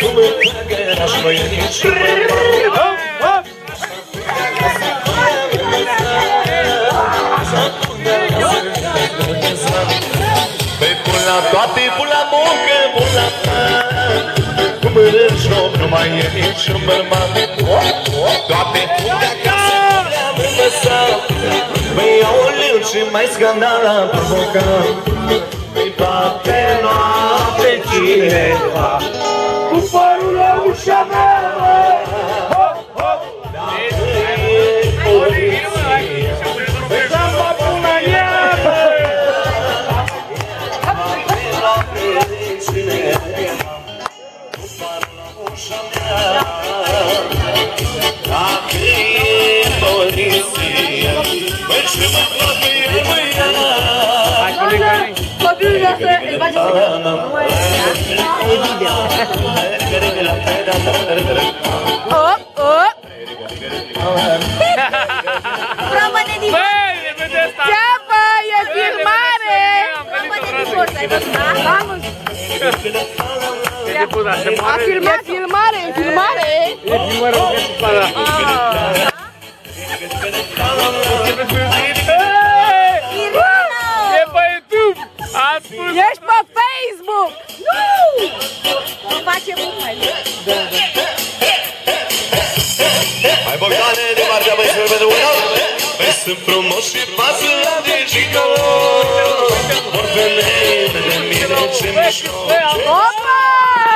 mă tragă, aș mai nici păi pun la toate, pun la muncă, pun la bani. Cu mărând joc, nu mai e niciun bărbat. Toate pun de acasă, nu le-am învățat. Păi aoleu, ce mai scandal am provocat. Păi bate noapte cineva cu părul la ușa mea. Dacă e poliția, păi să-mi va pune în ea. Dacă e poliția, păi ce mă facă eu mă ia. Copilul ăsta îi face probă de divorț! Ceapă, e filmare! Probă de divorț, ai văzut, da? Vamos! E filmare, e filmare! E filmare, o să spara. E pe YouTube! Ești pe Facebook! Nu! Face mult. Hai Bogdane, de partea băieților pentru una. Păi sunt frumos și pasă la digicolo. Vor femei de mine ce mișto. Opa!